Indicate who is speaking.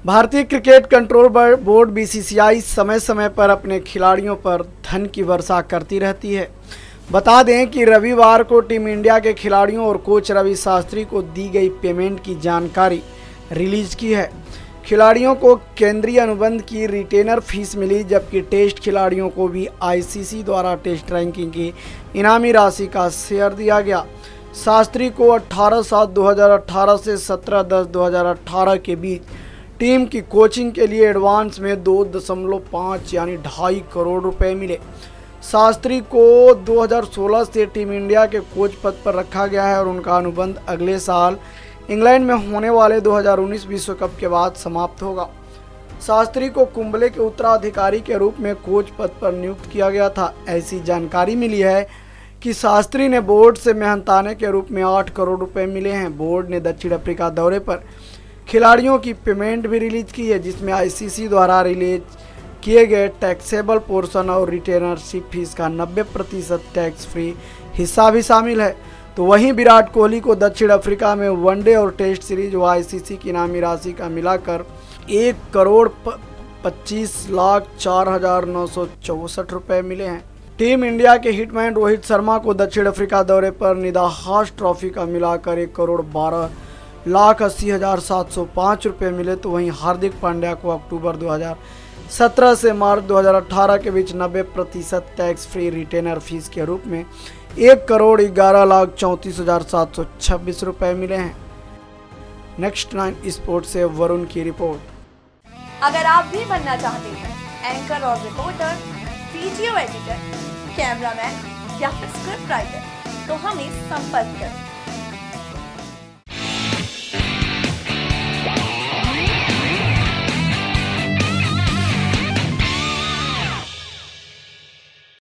Speaker 1: भारतीय cricket control board BCCI समय समय पर अपने खिलाड़ियों पर धन की वर्षा करती रहती है। बता दें कि रविवार को टीम इंडिया के खिलाड़ियों और कोच रवि शास्त्री को दी गई पेमेंट की जानकारी रिलीज की है। खिलाड़ियों को केंद्रीय अनुबंध की रिटेनर फीस मिली, जबकि टेस्ट खिलाड़ियों को भी आईसीसी द्वारा टेस्ट रैंकिंग की इनामी राशि का शेयर दिया गया। शास्त्री को 18/7/2018 से 17/10/2018 के बीच टीम की कोचिंग के लिए एडवांस में 2.5 यानी 2.5 करोड़ रुपए मिले। शास्त्री को 2016 से टीम इंडिया के कोच पद पर रखा गया है और उनका अनुबंध अगले साल इंग्लैंड में होने वाले 2019 विश्व कप के बाद समाप्त होगा। शास्त्री को कुंबले के उत्तराधिकारी के रूप में कोच पद पर नियुक्त किया गया था। ऐसी जानकारी मिली है कि शास्त्री ने बोर्ड से मेहनताने के रूप में 8 करोड़ रुपए मिले हैं। बोर्ड ने दक्षिण अफ्रीका दौरे पर खिलाड़ियों की पेमेंट भी रिलीज की है, जिसमें आईसीसी द्वारा रिलीज किए गए टैक्सेबल पोर्शन और रिटेनरशिप फीस का 90% टैक्स फ्री हिस्सा भी शामिल है। तो वहीं विराट कोहली को दक्षिण अफ्रीका में वनडे और टेस्ट सीरीज व आईसीसी की इनामी राशि का मिलाकर 1,25,04,964 रुपए मिले हैं। टीम इंडिया के हिटमैन रोहित शर्मा को दक्षिण अफ्रीका दौरे पर निदाहास ट्रॉफी का मिलाकर 1,12,80,705 रुपये मिले। तो वहीं हार्दिक पांड्या को अक्टूबर 2017 से मार्च 2018 के बीच 90% टैक्स फ्री रिटेनर फीस के रूप में 1,11,34,726 रुपये मिले हैं। नेक्स्ट 9 स्पोर्ट्स से वरुण की रिपोर्ट।
Speaker 2: अगर आप भी बनना चाहते हैं एंकर और रिपोर्टर, वीडियो एडिटर, कैमरामैन या फिर स्क्रिप्ट राइटर, तो हमें संपर्क करें।